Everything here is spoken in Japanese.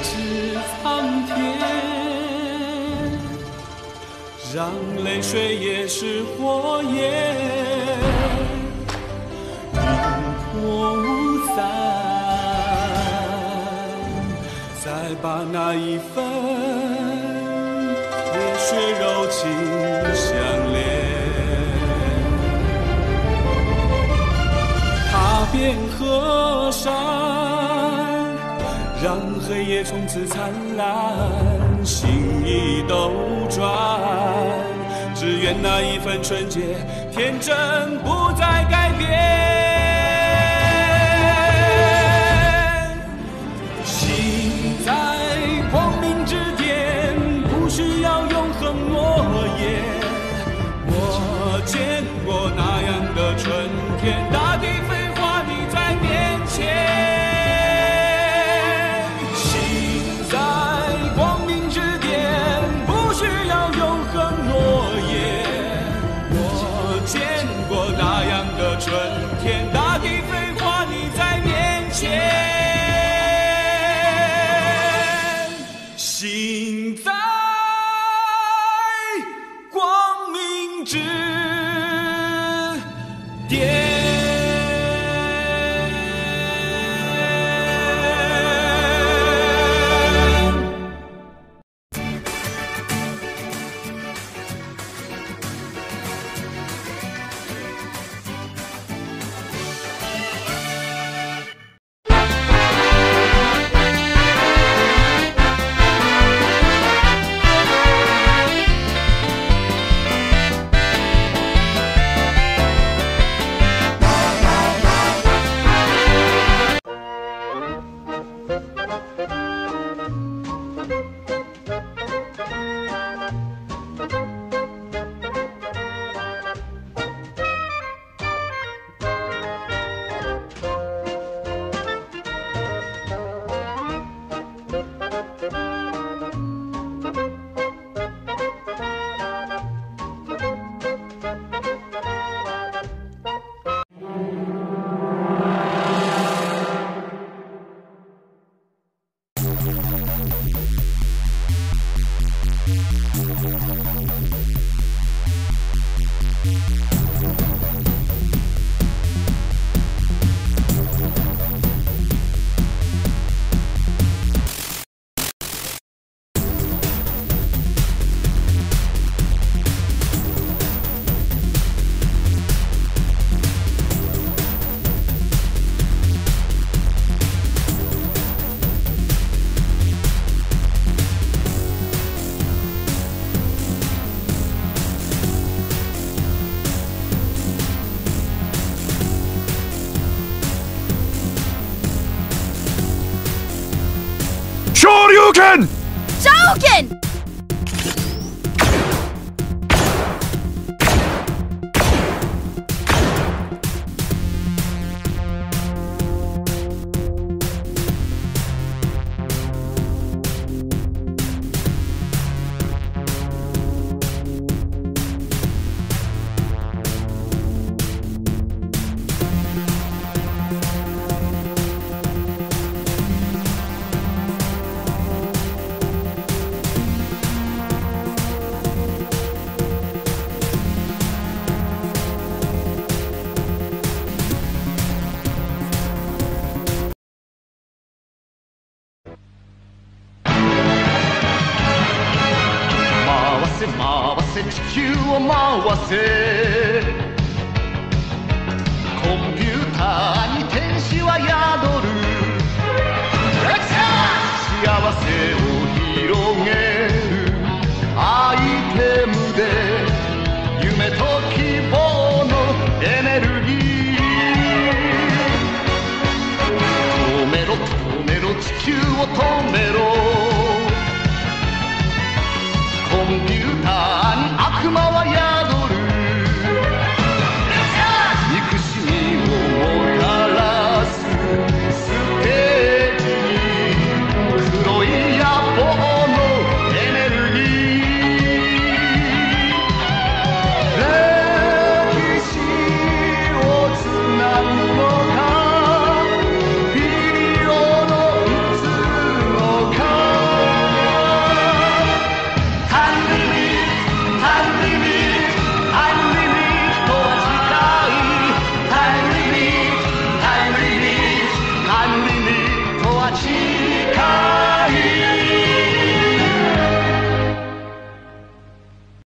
至苍天，让泪水也是火焰，引火无散，再把那一份热血柔情相连。踏遍河山，让黑夜从此灿烂，心意斗转，只愿那一份纯洁天真不再改变。行在光明之巅，不需要永恒诺言。我见过那样的春天，大地飞花你在面前。春天，大地飞花，你在面前，行在光明之巅。 Shoryuken! Shoryuken! 回せ地球を回せコンピューターに天使は宿る幸せを広げるアイテムで夢と希望のエネルギー止めろ止めろ地球を止めろコンピューター